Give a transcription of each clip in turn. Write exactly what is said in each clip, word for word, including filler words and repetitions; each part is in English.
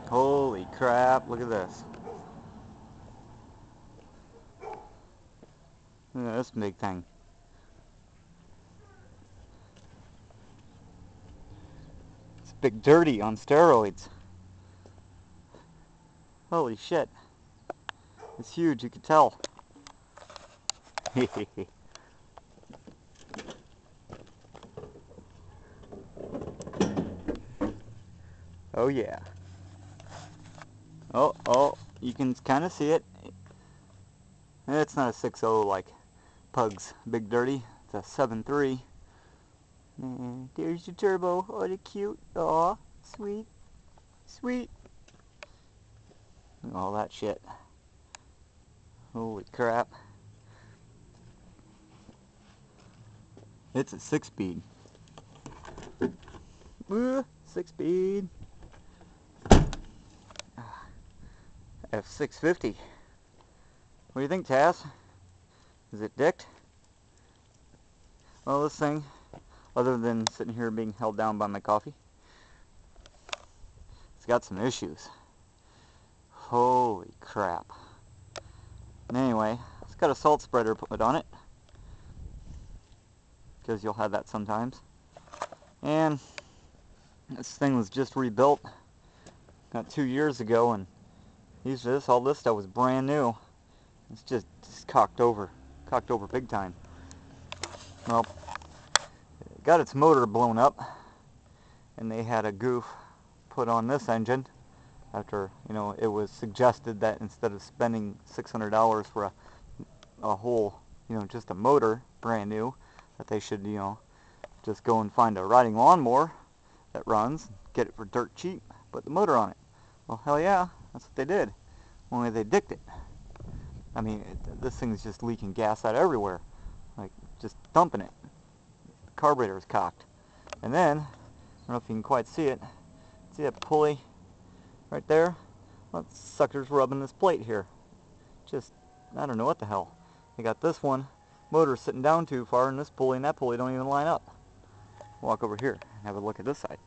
Holy crap, look at this. Look at this big thing. It's Big Dirty on steroids. Holy shit. It's huge, you can tell. Oh yeah. Oh, oh, you can kind of see it. It's not a six oh like Pug's Big Dirty. It's a seven three. And there's your turbo. Oh, they're cute. Aw, sweet. Sweet. All that shit. Holy crap. It's a six speed. Uh, six speed. F six fifty. What do you think, Taz? Is it dicked? Well, this thing, other than sitting here being held down by my coffee, it's got some issues. Holy crap. Anyway, it's got a salt spreader put on it, because you'll have that sometimes. And this thing was just rebuilt about two years ago, and these this all this stuff was brand new. It's just, just cocked over, cocked over big time. Well, it got its motor blown up, and they had a goof put on this engine after, you know, it was suggested that instead of spending six hundred dollars for a, a whole, you know, just a motor, brand new, that they should, you know, just go and find a riding lawnmower that runs, get it for dirt cheap, put the motor on it. Well, hell yeah, that's what they did. Only they dicked it. I mean, it, this thing's just leaking gas out everywhere, like just dumping it. The carburetor is cocked. And then, I don't know if you can quite see it, see that pulley right there? Well, that sucker's rubbing this plate here. Just, I don't know what the hell. They got this one motor sitting down too far, and this pulley and that pulley don't even line up. Walk over here and have a look at this side.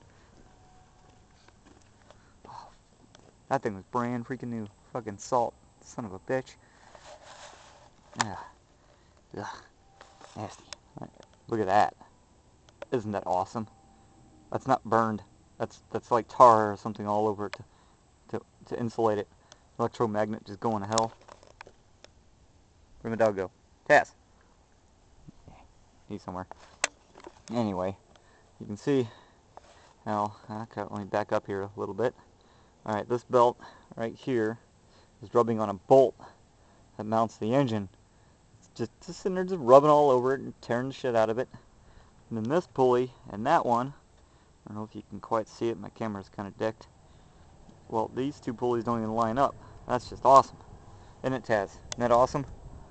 Oh, that thing was brand freaking new. Fucking salt. Son of a bitch. Ugh. Ugh. Nasty. Look at that. Isn't that awesome? That's not burned. That's that's like tar or something all over it to, to, to insulate it. Electromagnet just going to hell. Where'd my dog go? Taz. He's somewhere. Anyway, you can see how, okay, let me back up here a little bit. Alright, this belt right here is rubbing on a bolt that mounts the engine. It's just, just sitting there just rubbing all over it and tearing the shit out of it. And then this pulley and that one, I don't know if you can quite see it, my camera's kind of dicked. Well, these two pulleys don't even line up. That's just awesome. Isn't it, Taz? Isn't that awesome?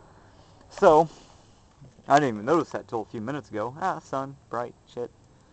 So, I didn't even notice that till a few minutes ago. Ah, sun, bright, shit.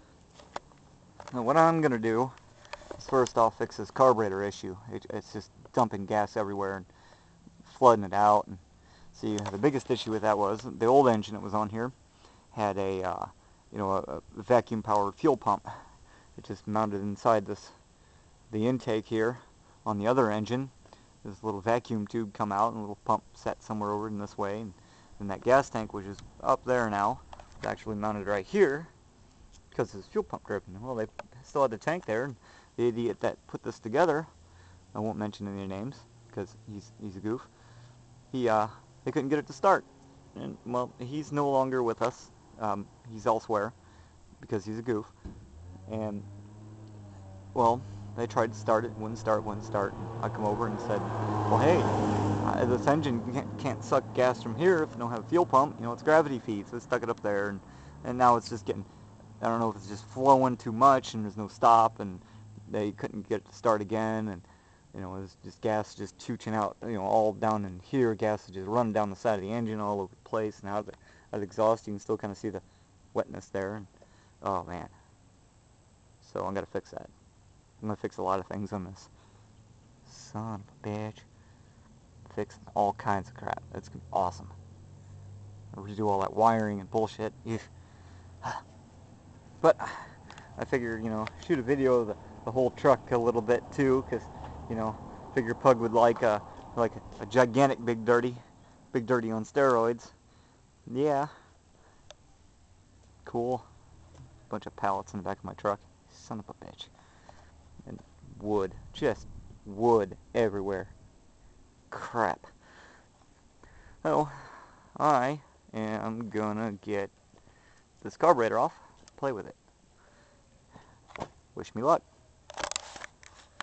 Now what I'm going to do is first I'll fix this carburetor issue. It, it's just dumping gas everywhere and flooding it out. And see, the biggest issue with that was the old engine that was on here had a, uh, you know, a, a vacuum-powered fuel pump. It just mounted inside this, the intake here on the other engine. This little vacuum tube come out and a little pump set somewhere over in this way. And, and that gas tank, which is up there now, is actually mounted right here because this fuel pump driven. Well, they still had the tank there, and the idiot that put this together, I won't mention any names because he's he's a goof. He uh, they couldn't get it to start, and well, he's no longer with us. Um, he's elsewhere because he's a goof, and well, they tried to start it, wouldn't start, wouldn't start. I come over and said, well, hey, uh, this engine can't, can't suck gas from here if you don't have a fuel pump. You know, it's gravity feed, so I stuck it up there, and, and now it's just getting, I don't know if it's just flowing too much and there's no stop, and they couldn't get it to start again, and, you know, it was just gas just chooching out, you know, all down in here. Gas is just running down the side of the engine all over the place, and out of the, out of the exhaust, you can still kind of see the wetness there, and, oh, man. So I'm going to fix that. I'm going to fix a lot of things on this. Son of a bitch. Fix all kinds of crap. That's gonna be awesome. I'll redo all that wiring and bullshit. But I figure, you know, shoot a video of the, the whole truck a little bit too, because You know, figure Pug would like a like a, a gigantic Big Dirty, Big Dirty on steroids. Yeah, cool. Bunch of pallets in the back of my truck. Son of a bitch. And wood, just wood everywhere. Crap. Oh, I am gonna get this carburetor off, play with it. Wish me luck.